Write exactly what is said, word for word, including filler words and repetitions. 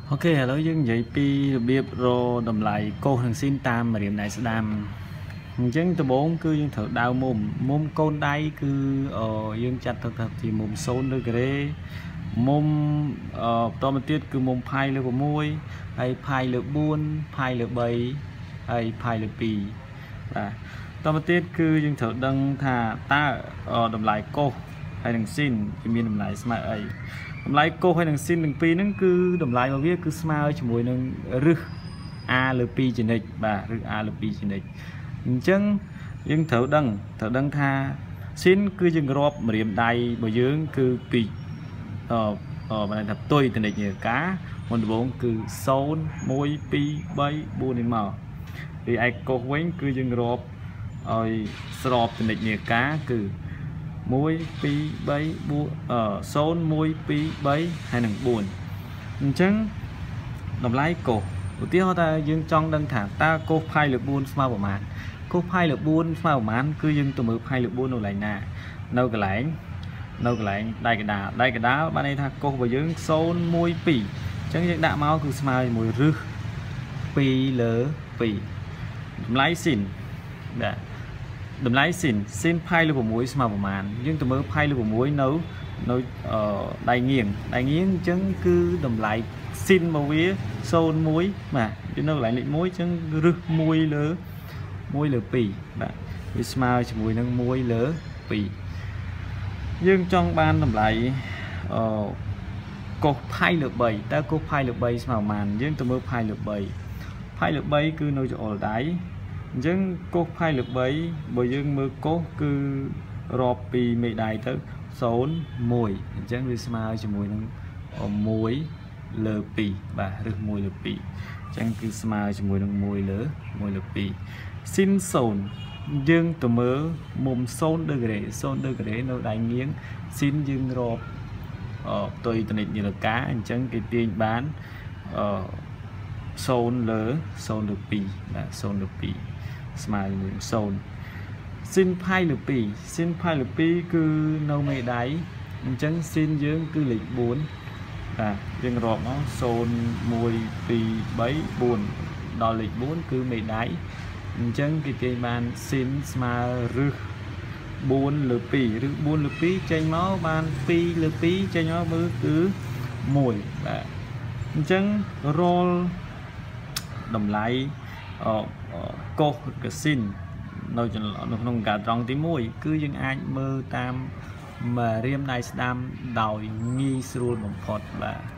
Ok,ឥឡូវយើងនិយាយពីរបៀបរកតម្លៃកូននិងស៊ីនតាមម្រាមដៃស្ដាំអញ្ចឹងដំបូងគឺយើងត្រូវដៅមុំមុំកូនដៃគឺយើងចាត់ទៅថាជាមុំសូន្យលើការ៉េមុំបន្តមកទៀតគឺមុំផាយលើ៦ហើយផាយលើ៤ផាយលើ៣ហើយផាយលើ២បាទបន្តមកទៀតគឺយើងត្រូវដឹងថាតើតម្លៃកូនហើយនិងស៊ីនវាមានតម្លៃស្មើអីតម្លៃកូសហើយនឹងស៊ីនទាំងពីរហ្នឹងគឺតម្លៃរបស់វាគឺស្មើជាមួយនឹងរឹស a លើ២ជានិច្ចបាទរឹស a លើ២ជានិច្ចអញ្ចឹងយើងត្រូវដឹងត្រូវដឹងថាស៊ីនគឺយើងរាប់ម្រាមដៃរបស់យើងគឺពីអឺអឺបានថាផ្ទុយទៅនិច្ចនៃការមុនដំបូងគឺศูนย์ មួយ ពីរ បី បួននេះមករីឯកូសវិញគឺយើងរាប់ឲ្យស្របទៅនិច្ចនៃការគឺមួយ ពីរ បី បួនអឺศูนย์ មួយ ពីរ បីហើយនឹងបួនអញ្ចឹងតម្លៃកូសឧទាហរណ៍ថាយើងចង់ដឹងថាតើកូសផាយលើបួនស្មើប្រមាណកូសផាយលើបួនស្មើប្រមាណគឺយើងទៅមើលផាយលើបួននៅកន្លែងណានៅកន្លែងនៅកន្លែងដៃកដាលដៃកដាលបានន័យថាកូសរបស់យើងศูนย์ មួយ ពីរអញ្ចឹងយើងដាក់មកគឺស្មើជាមួយរឹសពីរលើពីរតម្លៃស៊ីនបាទតម្លៃស៊ីនស៊ីនផាយលើ៦ស្មើប្រមាណយើងទៅមើលផាយលើ៦នៅនៅដៃងៀងដៃងៀងអញ្ចឹងគឺតម្លៃស៊ីនមកវាศูนย์ មួយបាទវានៅកន្លែងលេខមួយអញ្ចឹងរឹសមួយលើមួយលើពីរបាទវាស្មើជាមួយនឹងមួយលើពីរយើងចង់បានតម្លៃអឺកូសផាយលើ៣តើកូសផាយលើ៣ស្មើប្រមាណយើងទៅមើលផាយលើ៣ផាយលើ៣គឺនៅច្អល់ដៃអញ្ចឹងកូសផាយលើ៣បើយើងមើលកូសគឺរាប់ពីមេដៃទៅศูนย์ មួយអញ្ចឹងវាស្មើជាមួយនឹងមួយលើពីរបាទឬមួយលើពីរអញ្ចឹងគឺស្មើជាមួយនឹងមួយលើមួយលើពីរស៊ីនศูนย์យើងទៅមើលមុំศูนย์ដឺក្រេศูนย์ដឺក្រេនៅដៃងៀងស៊ីនយើងរាប់អឺផ្ទុយទៅនិច្ចនីលកាអញ្ចឹងគេទាញបានអឺศูนย์លើศูนย์លើពីរបាទศูนย์លើពីរស្មើជាមួយศูนย์ស៊ីនផាយលើពីរស៊ីនផាយលើពីរគឺនៅមេដៃអញ្ចឹងស៊ីនយើងគឺលេខបួនបាទយើងរាប់មកศูนย์ មួយ ពីរ បី បួនដល់លេខបួនគឺមេដៃអញ្ចឹងគេទាញបានស៊ីនស្មើរឹសបួនលើពីរឬបួនលើពីរចេញមកបានពីរលើពីរចេញមកមើលគឺមួយបាទអញ្ចឹងរាល់តម្លៃអឺកូសកាស៊ីននៅនៅក្នុងការត្រង់ទីមួយគឺយើងអាចមើលតាមម្រាមដៃស្ដាំដោយងាយស្រួលបំផុតបាទ